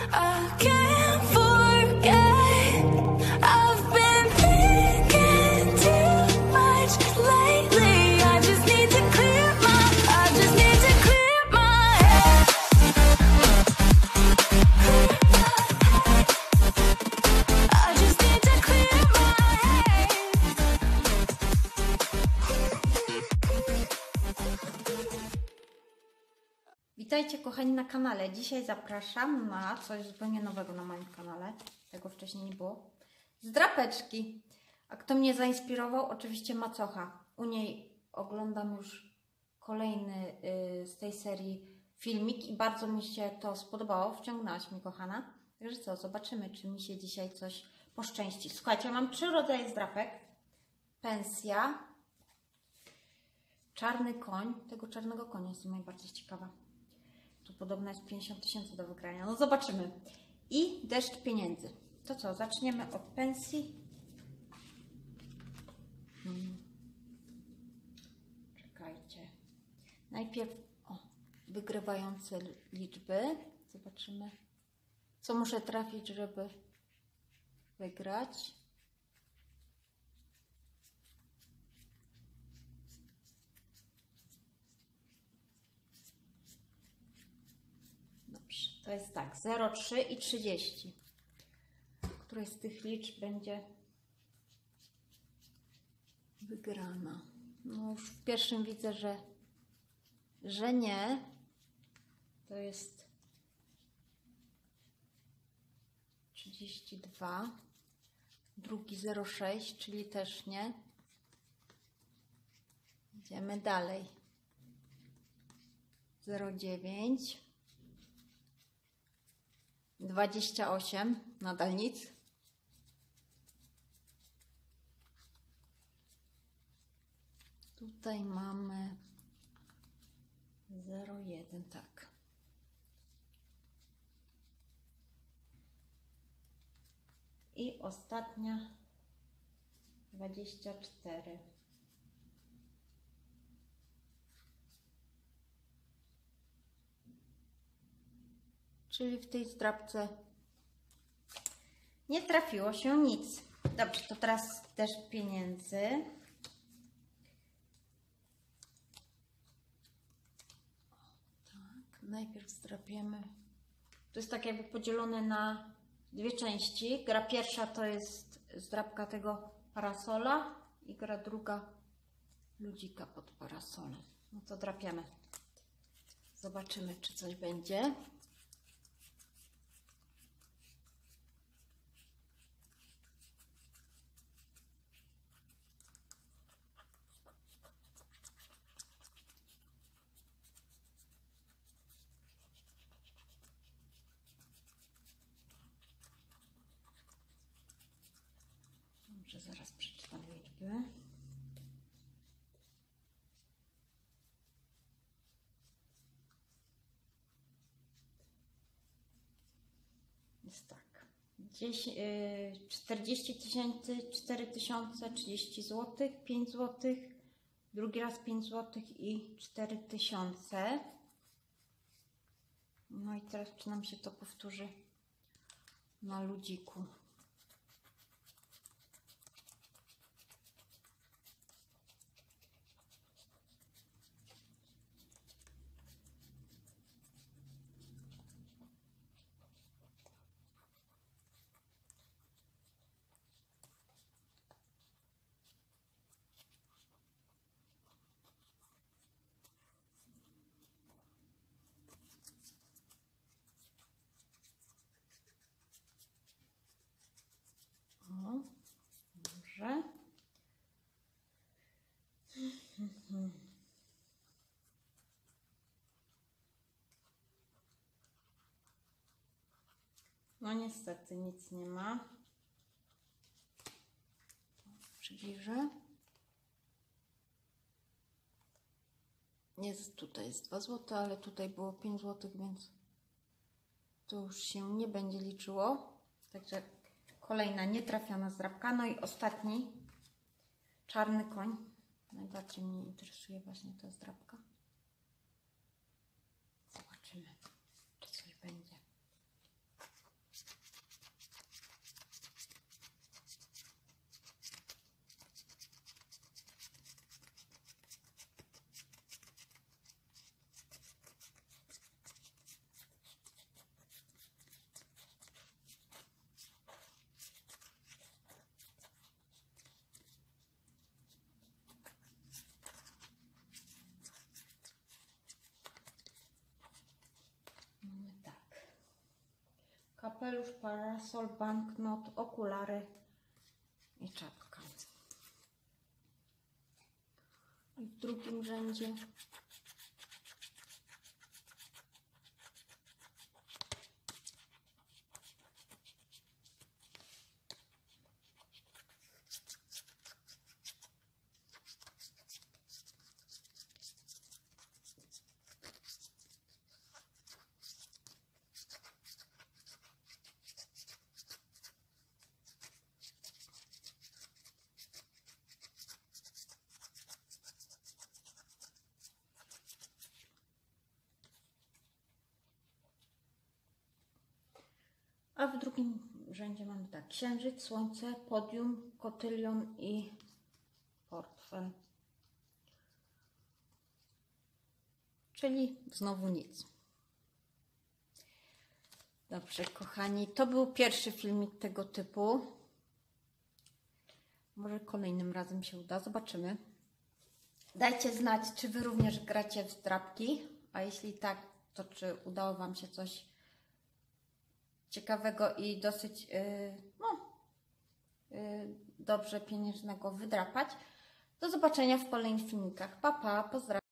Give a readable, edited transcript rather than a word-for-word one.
I can't forget. I've been thinking too much lately. I just need to clear my head. I just need to clear my head. Witajcie kochani na kanale. Dzisiaj zapraszam na coś zupełnie nowego na moim kanale. Tego wcześniej nie było. Zdrapeczki. A kto mnie zainspirował? Oczywiście macocha. U niej oglądam już kolejny z tej serii filmik i bardzo mi się to spodobało. Wciągnęłaś mnie, kochana. Także co, zobaczymy, czy mi się dzisiaj coś poszczęści. Słuchajcie, mam 3 rodzaje zdrapek. Pensja, czarny koń. Tego czarnego konia jestem najbardziej ciekawa. Tu podobno jest 50 000 do wygrania. No zobaczymy. I deszcz pieniędzy. To co, zaczniemy od pensji. Czekajcie. Najpierw wygrywające liczby. Zobaczymy, co muszę trafić, żeby wygrać. Dobrze, to jest tak, 0, 3 i 30. Któraś z tych liczb będzie wygrana? No już w pierwszym widzę, że nie. To jest 32. Drugi 0,6, czyli też nie. Idziemy dalej. 0,9. 28, nadal nic. Tutaj mamy 0,1, tak. I ostatnia 24. Czyli w tej zdrabce nie trafiło się nic. Dobrze, to teraz też pieniędzy. Tak, najpierw zdrapiemy. To jest tak jakby podzielone na dwie części. Gra pierwsza to jest zdrabka tego parasola i gra druga ludzika pod parasolem. No to drapiemy. Zobaczymy, czy coś będzie. Dobrze, zaraz przeczytam liczby. Jest tak. 40 000, 4 000, 30 zł, 5 zł, drugi raz 5 zł i 4 000. No i teraz czy nam się to powtórzy na ludziku. Dobrze. No niestety nic nie ma. Przybliżę. Jest, tutaj jest 2 zł, ale tutaj było 5 zł, więc to już się nie będzie liczyło. Także kolejna nietrafiona zdrabka. No i ostatni czarny koń. Najbardziej mnie interesuje właśnie ta zdrabka. Zobaczymy, czy coś będzie. kapelusz, parasol, banknot, okulary i czapka. I w drugim rzędzie a w drugim rzędzie mamy tak: księżyc, słońce, podium, kotylion i portfel. Czyli znowu nic. Dobrze, kochani, to był pierwszy filmik tego typu. Może kolejnym razem się uda, zobaczymy. Dajcie znać, czy Wy również gracie w zdrapki, a jeśli tak, to czy udało Wam się coś ciekawego i dosyć dobrze pieniężnego wydrapać. Do zobaczenia w kolejnych filmikach. Pa, pa, pozdrawiam.